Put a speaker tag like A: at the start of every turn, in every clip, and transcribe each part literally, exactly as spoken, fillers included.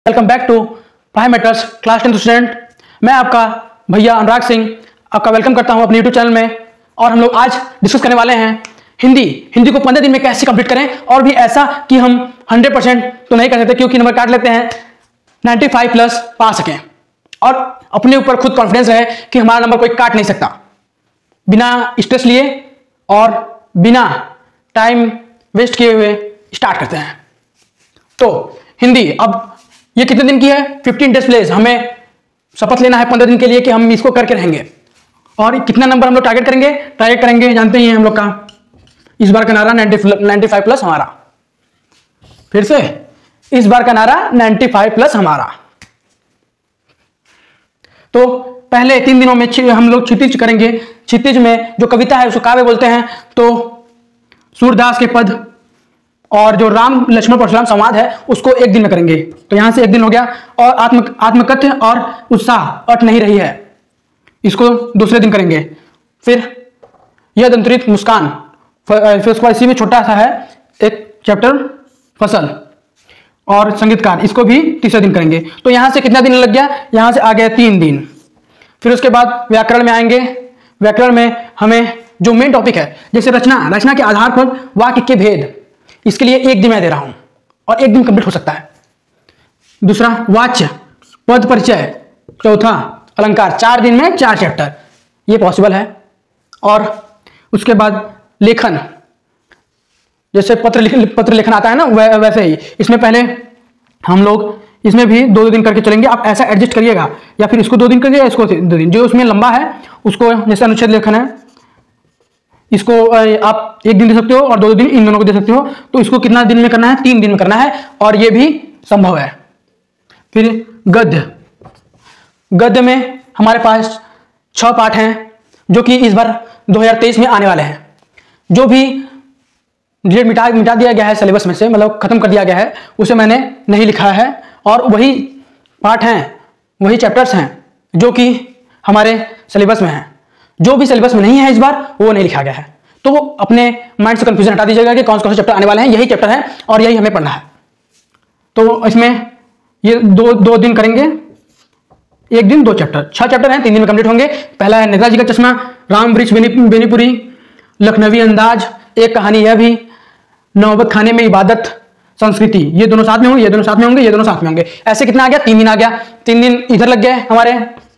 A: Welcome back to पढ़ाई matters class tenth student. मैं आपका भैया अनुराग सिंह आपका वेलकम करता हूं अपने यूट्यूब चैनल में। और हम लोग आज डिस्कस करने वाले हैं हिंदी हिंदी को पंद्रह दिन में कैसे कंप्लीट करें, और भी ऐसा कि हम हंड्रेड परसेंट तो नहीं कर सकते क्योंकि नंबर काट लेते हैं, पचानवे प्लस पा सकें और अपने ऊपर खुद कॉन्फिडेंस रहे कि हमारा नंबर कोई काट नहीं सकता, बिना स्ट्रेस लिए और बिना टाइम वेस्ट किए हुए स्टार्ट करते हैं। तो हिंदी अब ये कितने दिन की है? Fifteen days place. हमें शपथ लेना है पंद्रह दिन के लिए कि हम इसको करके रहेंगे। और कितना नंबर हम लोग टारगेट करेंगे टारगेट करेंगे जानते ही हैं हम लोग का इस बार का नारा पचानवे प्लस हमारा। फिर से इस बार का नारा पचानवे प्लस हमारा। तो पहले तीन दिनों में हम लोग क्षितिज करेंगे। क्षितिज में जो कविता है उसको काव्य बोलते हैं। तो सूरदास के पद और जो राम लक्ष्मण परशुराम संवाद है उसको एक दिन में करेंगे। तो यहां से एक दिन हो गया। और आत्म आत्मकथ्य और उत्साह अट नहीं रही है, इसको दूसरे दिन करेंगे। फिर यह दंतरित मुस्कान, फिर उसके बाद इसी में छोटा सा है एक चैप्टर फसल और संगीतकार, इसको भी तीसरे दिन करेंगे। तो यहां से कितना दिन लग गया? यहां से आ गया तीन दिन। फिर उसके बाद व्याकरण में आएंगे। व्याकरण में हमें जो मेन टॉपिक है जैसे रचना रचना के आधार पर वाक्य के भेद, इसके लिए एक दिन मैं दे रहा हूं और एक दिन कंप्लीट हो सकता है। दूसरा वाच्य, पद परिचय, चौथा अलंकार, चार दिन में चार चैप्टर, ये पॉसिबल है। और उसके बाद लेखन, जैसे पत्र लिख पत्र लेखन आता है ना वै, वैसे ही इसमें पहले हम लोग इसमें भी दो दो दिन करके चलेंगे। आप ऐसा एडजस्ट करिएगा, या फिर इसको दो दिन करिएगा, इसको दो दिन। जो उसमें लंबा है उसको, जैसे अनुच्छेद लेखन है, इसको आप एक दिन दे सकते हो और दो दो दिन इन दोनों को दे सकते हो। तो इसको कितना दिन में करना है? तीन दिन में करना है, और ये भी संभव है। फिर गद्य, गद्य में हमारे पास छह पाठ हैं जो कि इस बार दो हज़ार तेईस में आने वाले हैं। जो भी डेट मिटा मिटा दिया गया है सिलेबस में से, मतलब खत्म कर दिया गया है, उसे मैंने नहीं लिखा है। और वही पाठ हैं, वही चैप्टर्स हैं जो कि हमारे सिलेबस में हैं। जो भी सिलेबस में नहीं है इस बार वो नहीं लिखा गया है। तो अपने माइंड से कंफ्यूजन हटा दीजिएगा कि कौन कौन से चैप्टर आने वाले हैं। यही चैप्टर है और यही हमें पढ़ना है। तो इसमें ये दो दो दिन करेंगे, एक दिन दो चैप्टर, छह चैप्टर हैं, तीन दिन में कंप्लीट होंगे। पहला है नेताजी का चश्मा, राम वृक्ष बेनी बेनीपुरी, लखनवी अंदाज, एक कहानी यह भी, नौबत खाने में इबादत, संस्कृति, ये दोनों साथ में होंगे, ये दोनों साथ में होंगे, ये दोनों साथ में होंगे। ऐसे कितना आ गया? तीन दिन आ गया। तीन दिन इधर लग गए हमारे।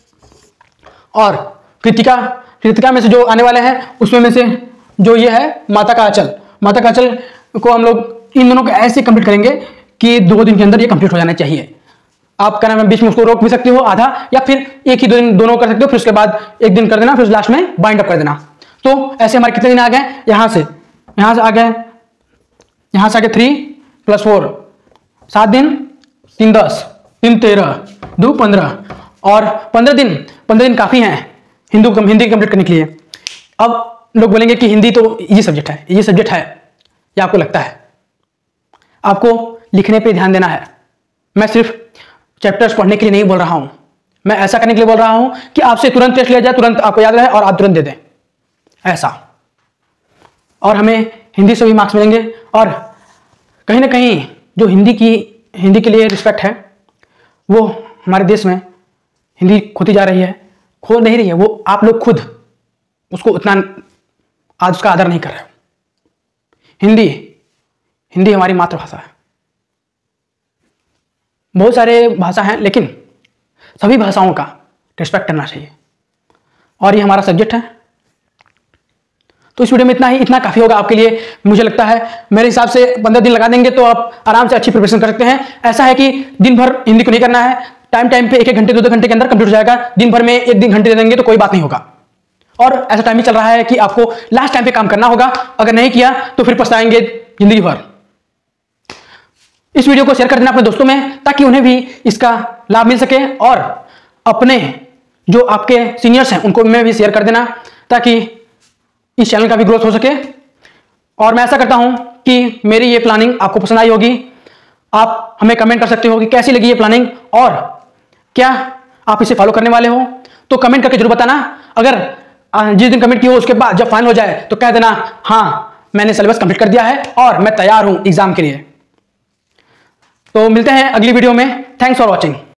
A: और कृतिका, कृतिका में से जो आने वाले हैं उसमें में से जो ये है माता का आंचल, माता का आंचल को हम लोग इन दोनों को ऐसे कंप्लीट करेंगे कि दो दिन के अंदर ये कंप्लीट हो जाना चाहिए। आप क्या नाम है बीच में उसको रोक भी सकते हो आधा, या फिर एक ही दो दिन दोनों कर सकते हो, फिर उसके बाद एक दिन कर देना, फिर लास्ट में बाइंड अप कर देना। तो ऐसे हमारे कितने दिन आ गए? यहां से यहां से आ गए, यहां से आ गए थ्री प्लस फोर, सात दिन, तीन दस, तीन तेरह, दो पंद्रह, और पंद्रह दिन पंद्रह दिन काफी हैं हिंदू हिंदी कंप्लीट करने के लिए। अब लोग बोलेंगे कि हिंदी तो ये सब्जेक्ट है, ये सब्जेक्ट है, या आपको लगता है? आपको लिखने पे ध्यान देना है। मैं सिर्फ चैप्टर्स पढ़ने के लिए नहीं बोल रहा हूं, मैं ऐसा करने के लिए बोल रहा हूं कि आपसे तुरंत टेस्ट लिया जाए, तुरंत आपको याद रहे और आप तुरंत दे दें, ऐसा। और हमें हिंदी से भी मार्क्स मिलेंगे। और कहीं ना कहीं जो हिंदी की हिंदी के लिए रिस्पेक्ट है, वो हमारे देश में हिंदी खोती जा रही है। खो नहीं रही है, वो आप लोग खुद उसको उतना आज उसका आदर नहीं कर रहे हो। हिंदी हिंदी हमारी मातृभाषा है। बहुत सारे भाषा हैं, लेकिन सभी भाषाओं का रिस्पेक्ट करना चाहिए, और ये हमारा सब्जेक्ट है। तो इस वीडियो में इतना ही, इतना काफी होगा आपके लिए। मुझे लगता है मेरे हिसाब से पंद्रह दिन लगा देंगे तो आप आराम से अच्छी प्रिपरेशन कर सकते हैं। ऐसा है कि दिन भर हिंदी को नहीं करना है, टाइम टाइम पे एक एक घंटे दो दो घंटे के अंदर कंप्लीट हो जाएगा। दिन भर में एक दिन घंटे दे देंगे तो कोई बात नहीं होगा। और ऐसा टाइम भी चल रहा है कि आपको लास्ट टाइम पे काम करना होगा, अगर नहीं किया तो फिर पछताएंगे जिंदगी भर। इस वीडियो को शेयर कर देना अपने दोस्तों में, ताकि उन्हें भी इसका लाभ मिल सके। और अपने जो आपके सीनियर्स हैं उनको में भी शेयर कर देना, ताकि इस चैनल का भी ग्रोथ हो सके। और मैं ऐसा करता हूं कि मेरी ये प्लानिंग आपको पसंद आई होगी। आप हमें कमेंट कर सकते हो कि कैसी लगी ये प्लानिंग, और क्या आप इसे फॉलो करने वाले हो। तो कमेंट करके जरूर बताना। अगर जिस दिन कमेंट किया हो उसके बाद जब फाइनल हो जाए तो कह देना हाँ मैंने सिलेबस कंप्लीट कर दिया है और मैं तैयार हूं एग्जाम के लिए। तो मिलते हैं अगली वीडियो में। Thanks for watching.